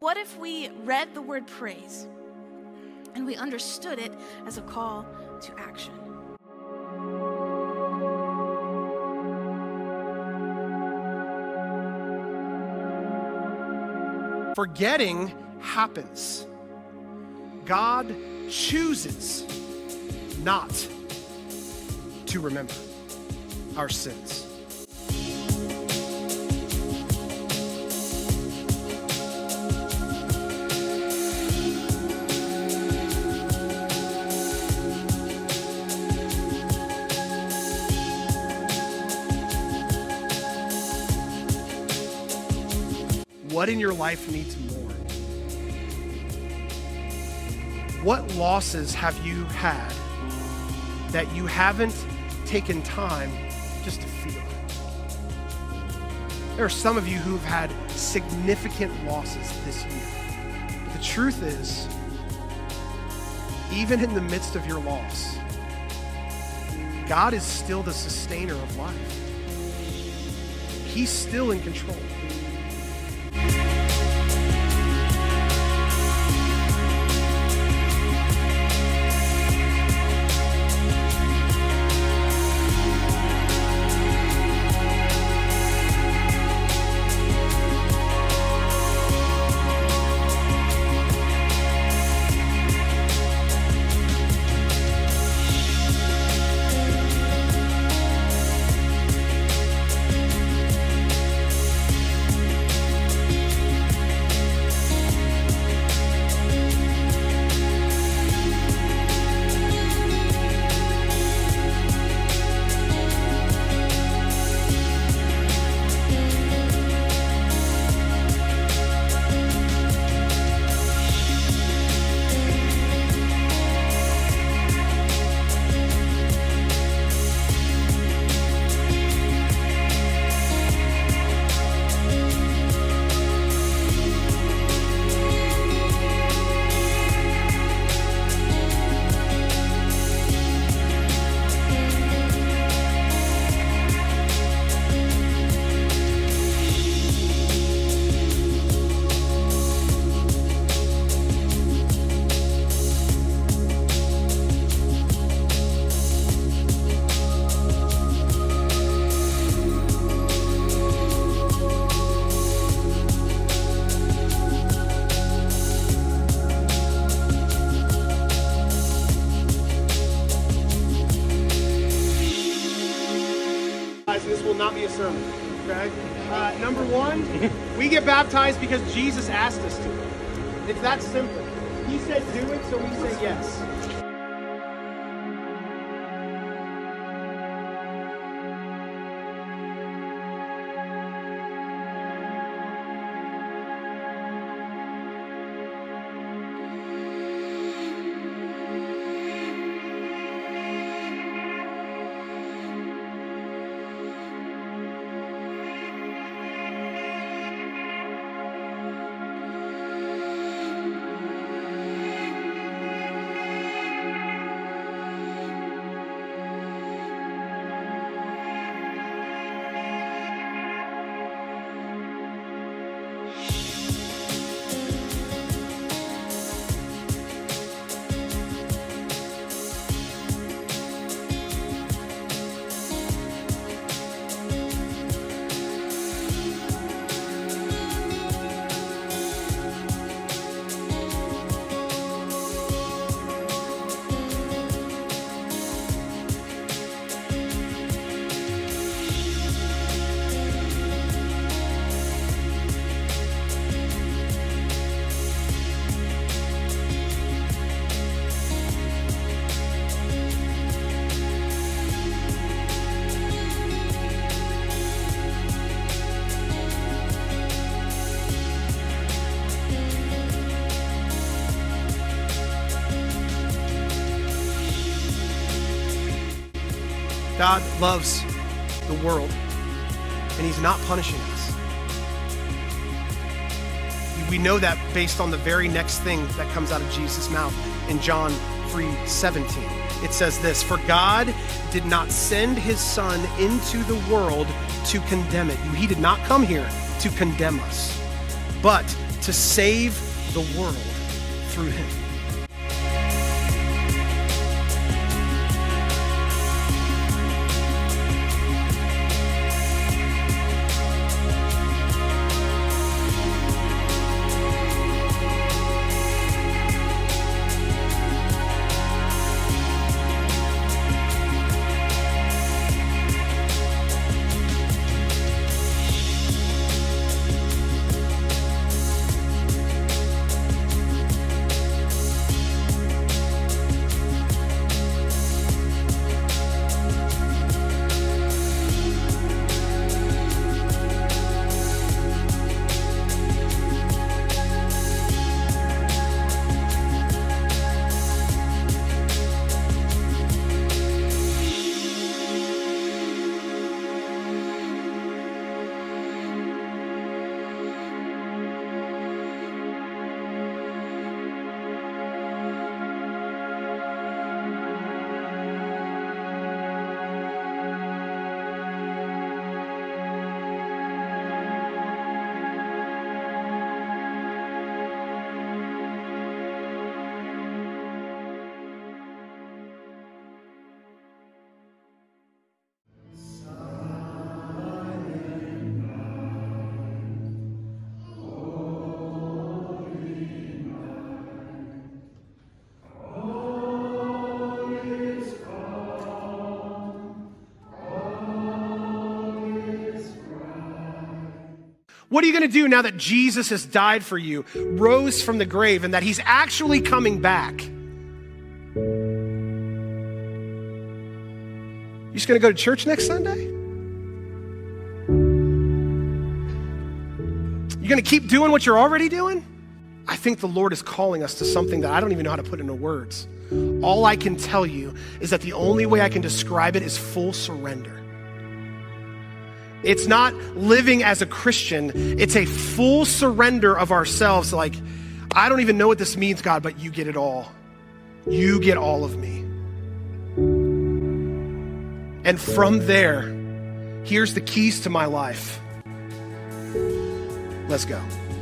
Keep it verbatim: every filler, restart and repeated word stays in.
What if we read the word praise and we understood it as a call to action? Forgetting happens. God chooses not to remember our sins. What in your life needs more? What losses have you had that you haven't taken time just to feel? There are some of you who've had significant losses this year. But the truth is, even in the midst of your loss, God is still the sustainer of life. He's still in control. This will not be a sermon, okay? Uh, number one, we get baptized because Jesus asked us to. It's that simple. He said do it, so we say yes. God loves the world, and he's not punishing us. We know that based on the very next thing that comes out of Jesus' mouth in John three seventeen. It says this, "For God did not send his Son into the world to condemn it." He did not come here to condemn us, but to save the world through him. What are you going to do now that Jesus has died for you, rose from the grave, and that he's actually coming back? You just going to go to church next Sunday? You going to keep doing what you're already doing? I think the Lord is calling us to something that I don't even know how to put into words. All I can tell you is that the only way I can describe it is full surrender. It's not living as a Christian. It's a full surrender of ourselves. Like, I don't even know what this means, God, but you get it all. You get all of me. And from there, here's the keys to my life. Let's go.